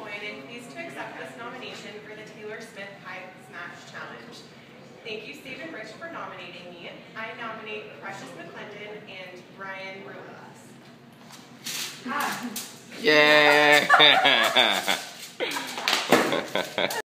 Coyne and pleased to accept this nomination for the Taylor Smith Pie Smash Challenge. Thank you, Stephen Rich, for nominating me. I nominate Precious McClendon and Brian Ruelas. Yeah!